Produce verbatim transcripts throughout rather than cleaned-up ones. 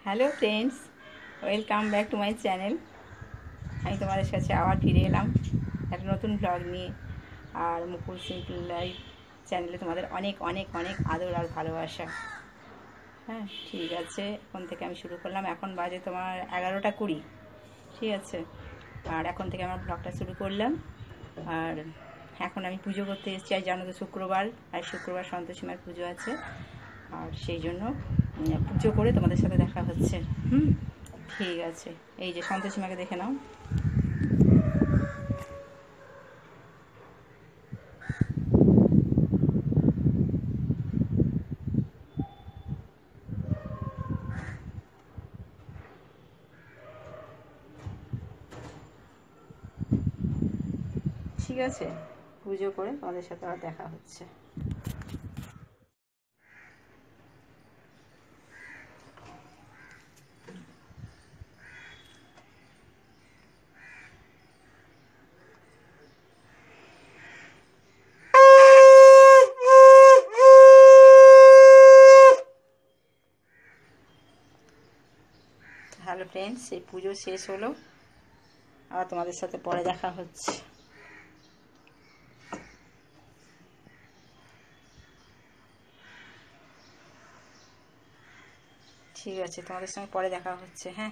Hello friends, welcome back to my channel. আমি তোমাদের কাছে আবার ফিরে এলাম একটা নতুন ব্লগ নিয়ে। আর মুকুল সিম্পল লাইফ চ্যানেলে তোমাদের অনেক অনেক অনেক আদর আর ভালোবাসা। হ্যাঁ, ঠিক আছে, এখন থেকে আমি শুরু করলাম। এখন বাজে তোমার এগারোটা কুড়ি, ঠিক আছে। আর এখন থেকে আমার ব্লগটা শুরু করলাম। আর এখন আমি পুজো করতে এসেছি। আর জানো তো শুক্রবার, আর শুক্রবার সন্তোষী মায়ের পুজো আছে। আর সেই জন্য পুজো করে তোমাদের সাথে দেখা হচ্ছে। হুম, ঠিক আছে। এই যে সন্তোষী মাকে দেখে নাও। ঠিক আছে, পুজো করে তোমাদের সাথে আবার দেখা হচ্ছে। হ্যালো ফ্রেন্ডস, এই পুজো শেষ হলো, আবার তোমাদের সাথে পরে দেখা হচ্ছে। ঠিক আছে, তোমাদের সঙ্গে পরে দেখা হচ্ছে। হ্যাঁ,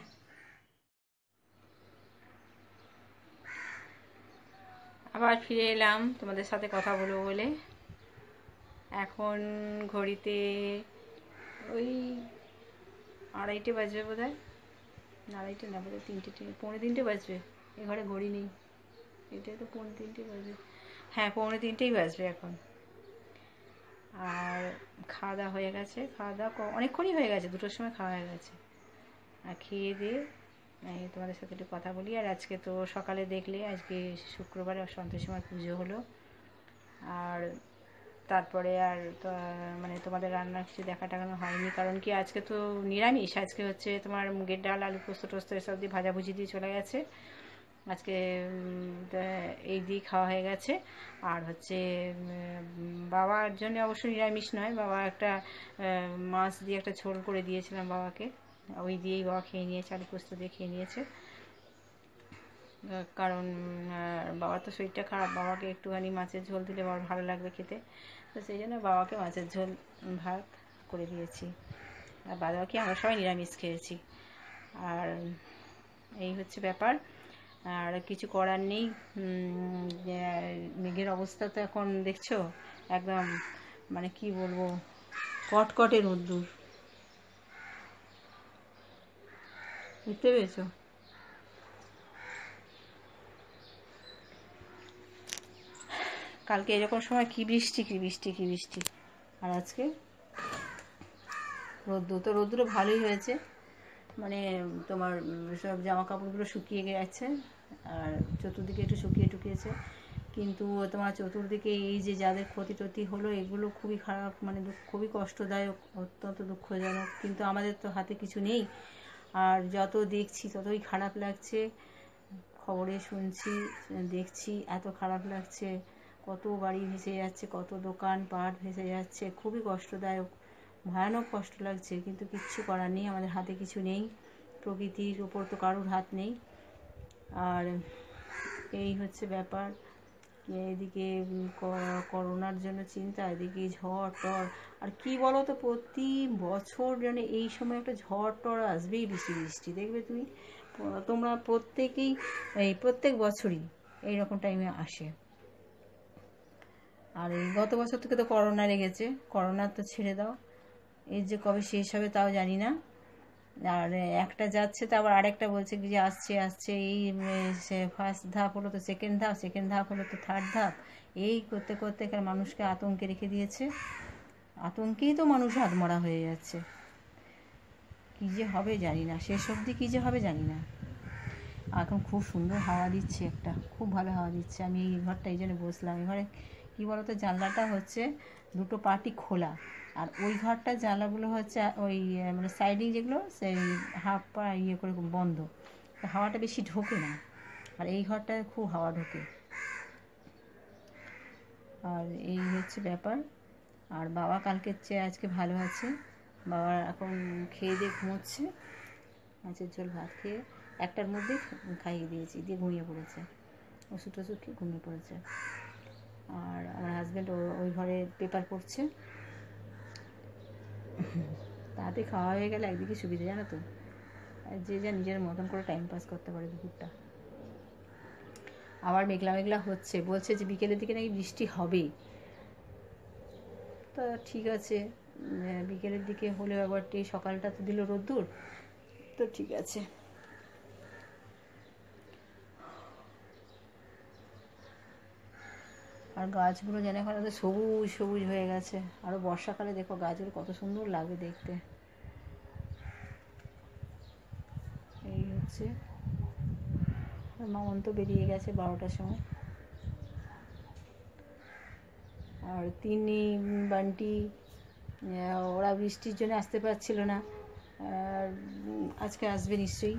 আবার ফিরে এলাম তোমাদের সাথে কথা বলবো বলে। এখন ঘড়িতে ওই আড়াইটে বাজবে বোধ হয়। আড়াইটে না, বোধ হয় তিনটে, পৌনে তিনটে বাজবে। এ ঘরে ঘড়ি নেই, এটাই তো পৌনে তিনটে বাজবে। হ্যাঁ, পৌনে তিনটেই বাজবে এখন। আর খাওয়া দাওয়া হয়ে গেছে। খাওয়া দাওয়া অনেকক্ষণই হয়ে গেছে, দুটোর সময় খাওয়া হয়ে গেছে। আর খেয়ে দিয়ে এই তোমাদের সাথে একটু কথা বলি। আর আজকে তো সকালে দেখলে আজকে শুক্রবারে সন্তোষী মার পুজো হলো। আর তারপরে আর তো মানে তোমাদের রান্নার কিছু দেখা টাকানো হয়নি, কারণ কি আজকে তো নিরামিষ। আজকে হচ্ছে তোমার মুগের ডাল, আলু পোস্ত টোস্ত এসব দিয়ে ভাজাভুজি দিয়ে চলে গেছে আজকে। এই দিয়ে খাওয়া হয়ে গেছে। আর হচ্ছে বাবার জন্য অবশ্য নিরামিষ নয়, বাবা একটা মাছ দিয়ে একটা ঝোল করে দিয়েছিলাম বাবাকে, ওই দিয়েই বাবা খেয়ে নিয়েছে, আলু পোস্ত দিয়ে খেয়ে নিয়েছে। কারণ বাবার তো শরীরটা খারাপ, বাবাকে একটুখানি মাছের ঝোল দিলে বাবার ভালো লাগবে খেতে। তো সেই জন্য বাবাকে মাছের ঝোল ভাত করে দিয়েছি। আর বাদ বাকি আমরা সবাই নিরামিষ খেয়েছি। আর এই হচ্ছে ব্যাপার। আর কিছু করার নেই। মেঘের অবস্থা তো এখন দেখছো একদম, মানে কি বলবো, কটকটে রোদ্দুর, বুঝতে পেরেছো? কালকে এরকম সময় কি বৃষ্টি কি বৃষ্টি কি বৃষ্টি, আর আজকে রোদ্দুর। তো রোদ্দুরও ভালোই হয়েছে, মানে তোমার সব জামা কাপড়গুলো শুকিয়ে গেছে। আর চতুর্দিকে একটু শুকিয়ে টুকিয়েছে, কিন্তু তোমার চতুর্দিকে এই যে যাদের ক্ষতি টতি হলো, এগুলো খুবই খারাপ, মানে খুবই কষ্টদায়ক, অত্যন্ত দুঃখজনক। কিন্তু আমাদের তো হাতে কিছু নেই। আর যত দেখছি ততই খারাপ লাগছে। খবরে শুনছি, দেখছি, এত খারাপ লাগছে। কত বাড়ি ভেসে যাচ্ছে, কত দোকান পাট ভেসে যাচ্ছে, খুবই কষ্টদায়ক, ভয়ানক কষ্ট লাগছে। কিন্তু কিচ্ছু করার নেই, আমাদের হাতে কিছু নেই। প্রকৃতির উপর তো কারোর হাত নেই। আর এই হচ্ছে ব্যাপার। এদিকে করোনার জন্য চিন্তা, এদিকে ঝড় টড়। আর কি বলো তো, প্রতি বছর যেন এই সময় একটা ঝড় টড় আসবেই, বৃষ্টি বৃষ্টি দেখবে তুমি, তোমরা প্রত্যেকেই, এই প্রত্যেক বছরই এইরকম টাইমে আসে। আর এই গত বছর থেকে তো করোনা লেগেছে, করোনা তো ছেড়ে দাও, এর যে কবে শেষ হবে তাও জানি না। আর একটা যাচ্ছে তো আবার আরেকটা বলছে কি যে আসছে আসছে, এই ফার্স্ট ধাপ হলো তো সেকেন্ড ধাপ, সেকেন্ড ধাপ হলো তো থার্ড ধাপ, এই করতে করতে এখানে মানুষকে আতঙ্কে রেখে দিয়েছে। আতঙ্কেই তো মানুষ হাতমরা হয়ে যাচ্ছে। কী যে হবে জানি না, শেষ অবধি কী যে হবে জানি না। এখন খুব সুন্দর হাওয়া দিচ্ছে, একটা খুব ভালো হাওয়া দিচ্ছে। আমি এই ঘরটা এই জন্য বসলাম। এই ঘরে কী বলতো, জানলাটা হচ্ছে দুটো পার্টি খোলা, আর ওই ঘরটার জানলাগুলো হচ্ছে ওই মানে সাইডিং যেগুলো, সেই হাফ পা ইয়ে করে বন্ধ, হাওয়াটা বেশি ঢোকে না। আর এই ঘরটায় খুব হাওয়া ঢোকে। আর এই হচ্ছে ব্যাপার। আর বাবা কালকের চেয়ে আজকে ভালো আছে। বাবা এখন খেয়ে দিয়ে ঘুমোচ্ছে। মাছের ঝোল ভাত খেয়ে একটার মধ্যেই খাইয়ে দিয়েছি, দিয়ে ঘুমিয়ে পড়েছে, ওষুধ টষুধ খেয়ে ঘুমিয়ে পড়েছে। আর আমার হাজব্যান্ড ওই ঘরে পেপার পড়ছে। তাতে খাওয়া হয়ে গেলে একদিকে সুবিধা, জানো তো, যে যা নিজের মতন করে টাইম পাস করতে পারে দুপুরটা। আবার মেঘলা মেঘলা হচ্ছে, বলছে যে বিকেলের দিকে নাকি বৃষ্টি হবে। তো ঠিক আছে, বিকেলের দিকে হলেও আবার এই সকালটা তো দিল রোদ্দুর, তো ঠিক আছে। আর গাছগুলো যেন এখন সবুজ সবুজ হয়ে গেছে। আরও বর্ষাকালে দেখো গাছগুলো কত সুন্দর লাগে দেখতে। এই হচ্ছে, মামন তো বেরিয়ে গেছে বারোটার সময়। আর তিনি বান্টি ওরা বৃষ্টির জন্য আসতে পারছিল না, আর আজকে আসবে নিশ্চয়ই।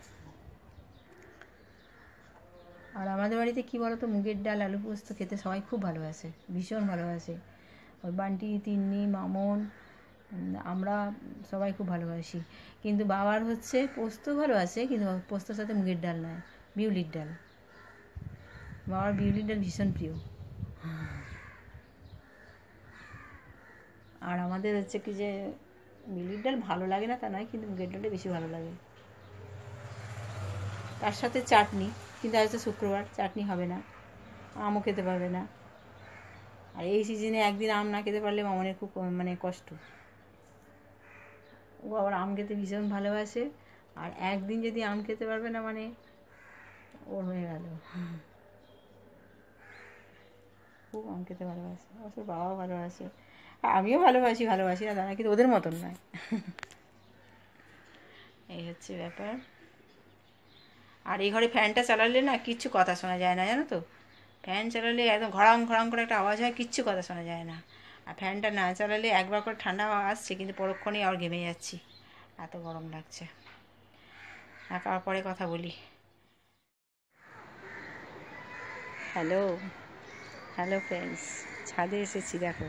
আর আমাদের বাড়িতে কী বলো তো, মুগের ডাল আলু পোস্ত খেতে সবাই খুব ভালোবাসে, ভীষণ ভালোবাসে। ওই বান্টি, তিন্নি, মামন, আমরা সবাই খুব ভালোবাসি। কিন্তু বাবার হচ্ছে পোস্ত ভালোবাসে, কিন্তু পোস্তর সাথে মুগের ডাল নয়, বিউলির ডাল। বাবার বিউলির ডাল ভীষণ প্রিয়। আর আমাদের হচ্ছে কি যে বিউলির ডাল ভালো লাগে না তা নয়, কিন্তু মুগের ডালটা বেশি ভালো লাগে। তার সাথে চাটনি, কিন্তু আজ তো শুক্রবার, চাটনি হবে না, আমও খেতে পারবে না। আর এই সিজনে একদিন আম না খেতে পারলে মামনের খুব মানে কষ্ট। ও আবার আম খেতে ভীষণ ভালোবাসে, আর একদিন যদি আম খেতে পারবে না মানে ওর হয়ে গেল। খুব আম খেতে ভালোবাসে, অবশ্য বাবাও ভালোবাসে, আমিও ভালোবাসি, ভালোবাসি না দাদা, কিন্তু ওদের মতন নয়। এই হচ্ছে ব্যাপার। আর এই ঘরে ফ্যানটা চালালে না কিচ্ছু কথা শোনা যায় না, জানো তো। ফ্যান চালালে একদম ঘড়াং ঘড়াং করে একটা আওয়াজ হয়, কিচ্ছু কথা শোনা যায় না। আর ফ্যানটা না চালালে একবার করে ঠান্ডা হাওয়া আসছে, কিন্তু পরক্ষণেই আবার ঘেমে যাচ্ছি, এত গরম লাগছে। আঁকার পরে কথা বলি। হ্যালো হ্যালো ফ্রেন্ডস, ছাদে এসেছি, দেখো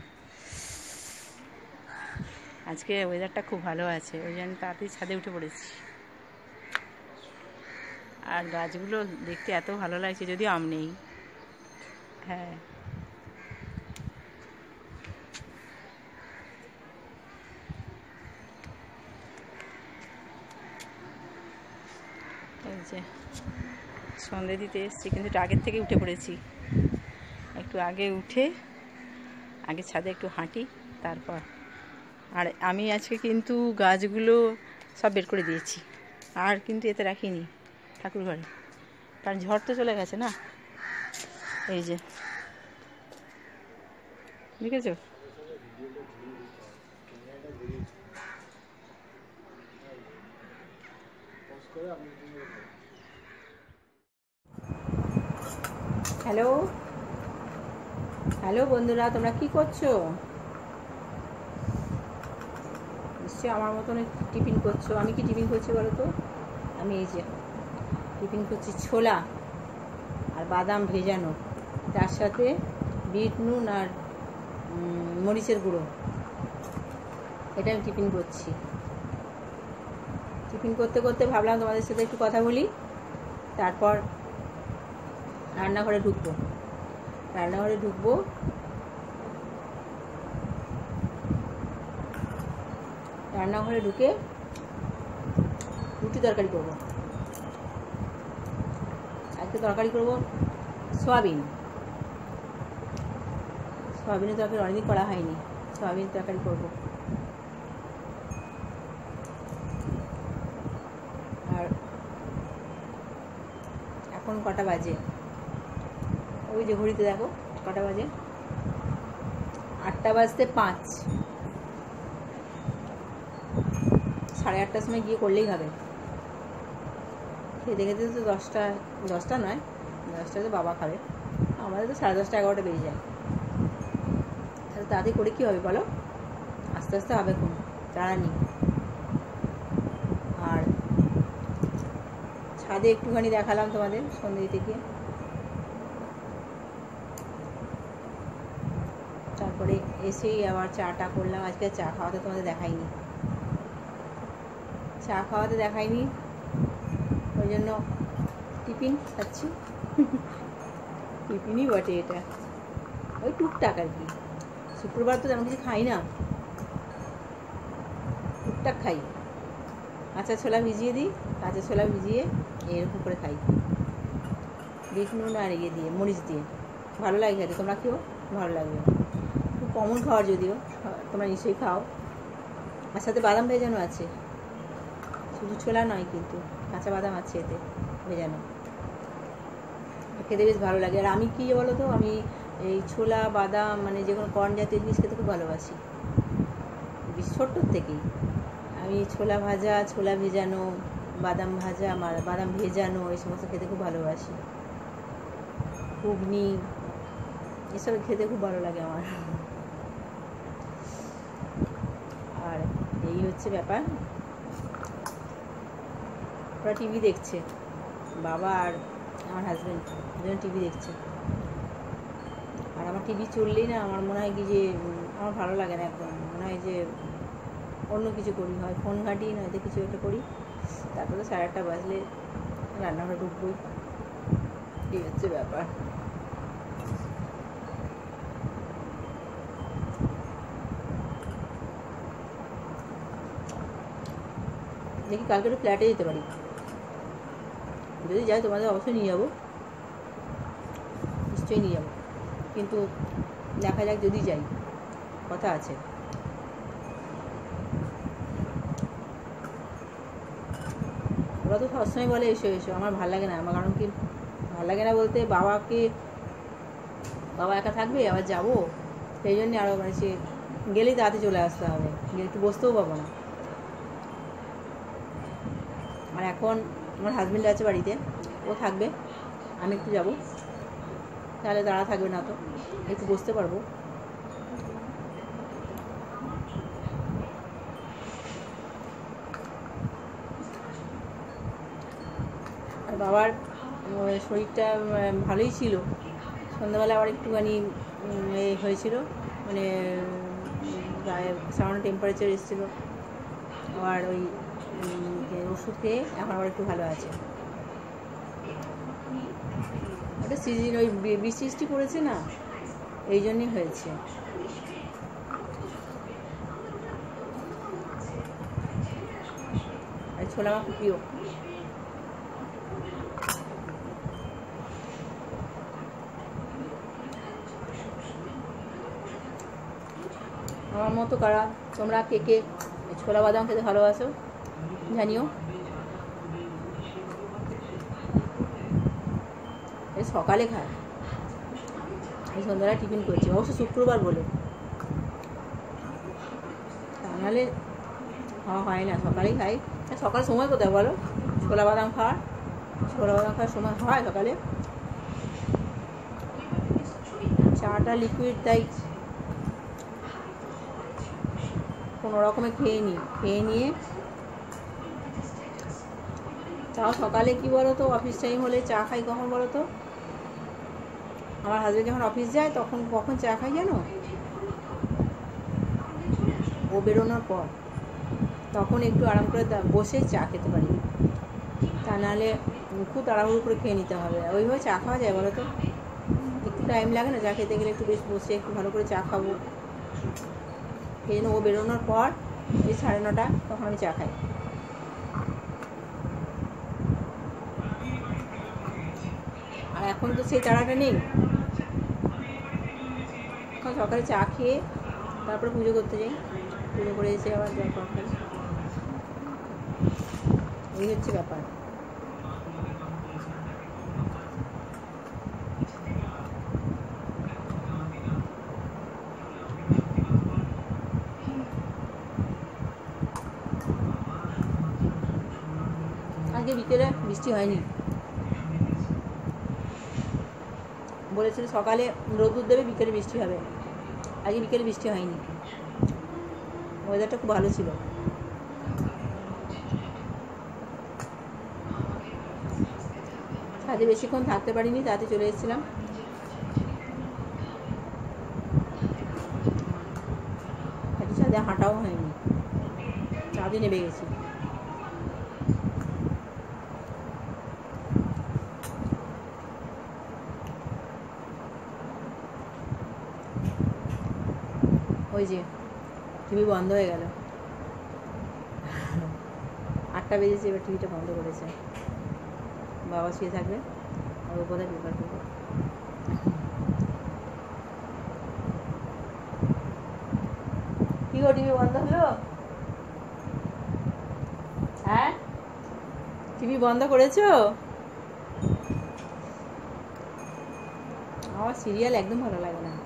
আজকে ওয়েদারটা খুব ভালো আছে, ওই জন্য তাড়াতাড়ি ছাদে উঠে পড়েছি। আর গাছগুলো দেখতে এত ভালো লাগছে, যদিও আম নেই। হ্যাঁ, এই যে সন্ধে দিতে এসেছি, কিন্তু একটু আগের থেকে উঠে পড়েছি। একটু আগে উঠে আগে ছাদে একটু হাঁটি, তারপর। আর আমি আজকে কিন্তু গাছগুলো সব বের করে দিয়েছি, আর কিন্তু এতে রাখিনি ঠাকুর ঘরে, কারণ ঝড় তো চলে গেছে না। এই যে দেখেছো, হ্যালো হ্যালো বন্ধুরা, তোমরা কি করছো? নিশ্চয়ই আমার মতন টিফিন করছো। আমি কি টিফিন করছি বলো তো? আমি এই যে টিফিন করছি ছোলা আর বাদাম ভেজানো, তার সাথে বিট নুন আর মরিচের গুঁড়ো, এটা আমি টিফিন করছি। টিফিন করতে করতে ভাবলাম তোমাদের সাথে একটু কথা বলি, তারপর রান্নাঘরে ঢুকবো। রান্নাঘরে ঢুকবো রান্নাঘরে ঢুকে রুটি তরকারি করবো। আজকে তরকারি করবো সয়াবিন। সয়াবিনের তরকারি অনেকদিন করা হয়নি, সয়াবিন তরকারি করবো। আর এখন কটা বাজে? ওই যে ঘড়িতে দেখো কটা বাজে, আটটা বাজতে পাঁচ। সাড়ে আটটার সময় গিয়ে করলেই হবে। খেতে খেতে তো দশটা, দশটা নয়, দশটা তো বাবা খাবে, আমাদের তো সাড়ে দশটা এগারোটা বেজে যায়। তাহলে তাড়াতাড়ি করে কী হবে বলো? আস্তে আস্তে হবে, কোন তাড়া নেই। আর ছাদে একটুখানি দেখালাম তোমাদের সন্ধ্যে থেকে, তারপরে এসেই আবার চাটা করলাম। আজকে চা খাওয়াতে তোমাদের দেখাইনি, চা খাওয়াতে দেখায়নি, ওই জন্য টিফিন খাচ্ছি। টিফিনই বটে এটা, ওই টুকটাক আর কি। শুক্রবার তো তেমন কিছু খাই না, টুকটাক খাই। কাঁচা ছোলা ভিজিয়ে দিই, কাঁচা ছোলা ভিজিয়ে এরকম করে খাই, বিট নুন আর ইয়ে দিয়ে, মরিচ দিয়ে, ভালো লাগে খেতে। তোমরা খেও, ভালো লাগবে। খুব কমন খাওয়ার, যদিও তোমরা নিশ্চয়ই খাও। আর সাথে বাদাম ভেজানো আছে, শুধু ছোলা নয় কিন্তু, কাঁচা বাদাম আছে এতে ভেজানো, খেতে বেশ ভালো লাগে। আর আমি কী বলো তো, আমি এই ছোলা বাদাম মানে যে কোনো কর্ন জাতীয় জিনিস খেতে খুব ভালোবাসি, ছোট্টোর থেকেই। আমি ছোলা ভাজা, ছোলা ভেজানো, বাদাম ভাজা, আমার বাদাম ভেজানো, এই সমস্ত খেতে খুব ভালোবাসি। ঘুগনি এসব খেতে খুব ভালো লাগে আমার। আর এই হচ্ছে ব্যাপার। ওরা টিভি দেখছে, বাবা আর আমার হাজব্যান্ড দুজন টিভি দেখছে। আর আমার টিভি চললেই না আমার মনে হয় কি যে আমার ভালো লাগে না একদম, মনে হয় যে অন্য কিছু করি, হয় ফোন ঘাঁটি, নয়তো কিছু একটা করি। তারপরে সাড়ে আটটা বাজলে রান্নাঘরে ঢুকবই, এই হচ্ছে ব্যাপার। দেখি কালকে একটু ফ্ল্যাটে যেতে পারি, যদি যাই তোমাদের অবশ্যই নিয়ে যাবো, নিশ্চয়ই নিয়ে যাবো। কিন্তু দেখা যাক, যদি যাই, কথা আছে। ওরা তো সবসময় বলে এসো এসো, আমার ভালো লাগে না। আমার কারণ কি ভালো লাগে না বলতে, বাবাকে, বাবা একা থাকবে, আবার যাবো, সেই জন্যে আরও মানে সে গেলেই তাড়াতাড়ি চলে আসতে হবে, গেলে একটু বসতেও পাবো না। আর এখন আমার হাজব্যান্ড আছে বাড়িতে, ও থাকবে, আমি একটু যাবো, তাহলে দাঁড়া থাকবে না, তো একটু বসতে পারবো। আর বাবার শরীরটা ভালোই ছিল, সন্ধ্যাবেলা আবার একটুখানি এ হয়েছিল, মানে গায়ে সামান্য টেম্পারেচার এসেছিলো, আবার ওই ওষুধ খেয়ে এখন আবার একটু ভালো আছে। ওটা সিজন, ওই বৃষ্টি বৃষ্টি পড়েছে না, এই জন্যই হয়েছে। আর ছোলা আমার খুব প্রিয়। আমার মতো কারা তোমরা কে কে ছোলা বাদাম খেতে ভালোবাসো জানিও। এই সকালে খায়, এই সন্ধ্যাবেলা টিফিন করছি, অবশ্য শুক্রবার বলে, তা নাহলে খাওয়া হয় না। সকালেই খাই। সকাল সময় কোথায় বলো ছোলা বাদাম খাওয়ার? ছোলা বাদাম খাওয়ার সময় হয় সকালে? চাটা লিকুইড, তাই কোনো রকমে খেয়ে নিই, খেয়ে নিয়ে তাও সকালে কি বলো তো, অফিস টাইম হলে চা খাই কখন বলো তো? আমার হাজব্যান্ড যখন অফিস যায় তখন কখন চা খাই জানো? ও বেরোনোর পর, তখন একটু আরাম করে বসে চা খেতে পারি, তা নাহলে খুব তাড়াহুড়ো করে খেয়ে নিতে হবে। ওইভাবে চা খাওয়া যায় বলো তো? একটু টাইম লাগে না চা খেতে গেলে? একটু বেশ বসে একটু ভালো করে চা খাবো, সেই জন্য ও বেরোনোর পর এই সাড়ে নটা তখন আমি চা খাই। আর এখন তো সেই তাড়াটা নেই, এখন সকালে চা খেয়ে তারপরে পুজো করতে যাই, পুজো করে এসে আবার জল খাওয়া খাই, এই হচ্ছে ব্যাপার। আজকে বিকেলে বৃষ্টি হয়নি, বলেছিল সকালে রোদ্দুর দেবে, বিকেলে বৃষ্টি হবে। আজকে বিকেলে বৃষ্টি হয়নি, ওয়েদারটা খুব ভালো ছিল। ছাদে বেশিক্ষণ থাকতে পারিনি, তাতে চলে এসেছিলাম। ছাদে হাঁটাও হয়নি, ছাদে নেমে গেছি। ওই যে টিভি বন্ধ হয়ে গেল, আটটা বেজেছে, এবার টিভিটা বন্ধ করেছে। বাবা শুয়ে থাকবে আর ও কোথায় পেপার করবো। কি গো, টিভি বন্ধ হলো? হ্যাঁ, টিভি বন্ধ করেছো? আমার সিরিয়াল একদম ভালো লাগে না,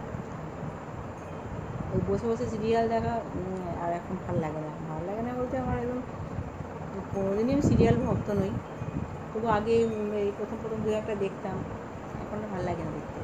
ওই বসে বসে সিরিয়াল দেখা আর এখন ভালো লাগে না। ভালো লাগে না বলতে আমার একদম কোনোদিনই আমি সিরিয়াল ভক্ত নই, তবু আগে এই প্রথম প্রথম দু একটা দেখতাম, এখন ভালো লাগে না দেখতে।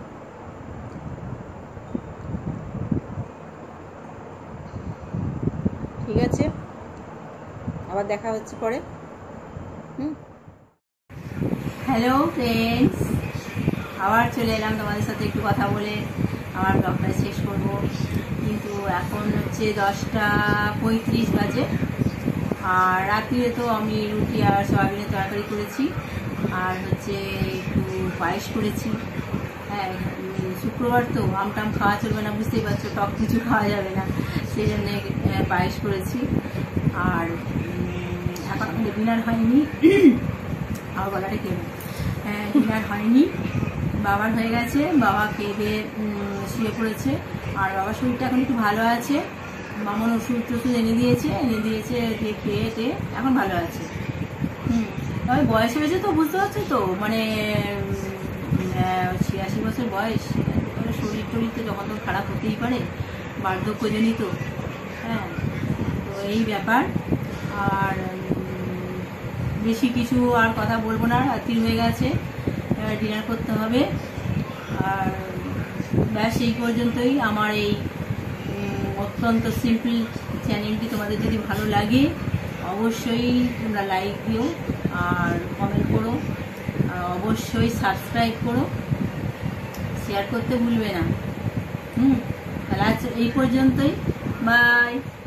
ঠিক আছে, আবার দেখা হচ্ছে পরে। হুম, হ্যালো ফ্রেন্ডস, আবার চলে এলাম তোমাদের সাথে একটু কথা বলে আমার ব্লগটা শেষ করব। কিন্তু এখন হচ্ছে দশটা পঁয়ত্রিশ বাজে, আর রাত্রিরে তো আমি রুটি আর সয়াবিনের তরকারি করেছি, আর হচ্ছে একটু পায়েস করেছি। হ্যাঁ, শুক্রবার তো আম টাম খাওয়া চলবে না, বুঝতেই পারছো, টক কিছু খাওয়া যাবে না, সেই জন্যে পায়েস করেছি। আর এখন আমাদের ডিনার হয়নি, আমার গলাটা কেমন, হ্যাঁ ডিনার হয়নি, বাবার হয়ে গেছে, বাবা খেয়ে দিয়ে শুয়ে পড়েছে। আর বাবার শরীরটা এখন একটু ভালো আছে, মামন ওষুধ টষুধ এনে দিয়েছে, এনে দিয়েছে দিয়ে খেয়ে টেয়ে এখন ভালো আছে। হুম, তবে বয়স হয়েছে তো, বুঝতে পারছো তো, মানে ছিয়াশি বছর বয়স, শরীর টরীর তো যখন তো খারাপ হতেই পারে, বার্ধক্যজনিত। হ্যাঁ, তো এই ব্যাপার। আর বেশি কিছু আর কথা বলবো না, রাত্রি হয়ে গেছে, ডিনার করতে হবে। আর ব্যাস এই পর্যন্তই। আমার এই অত্যন্ত সিম্পল চ্যানেলটি তোমাদের যদি ভালো লাগে অবশ্যই তোমরা লাইক দিও আর কমেন্ট করো, আর অবশ্যই সাবস্ক্রাইব করো, শেয়ার করতে ভুলবে না। হুম, তাহলে আজ এই পর্যন্তই, বাই।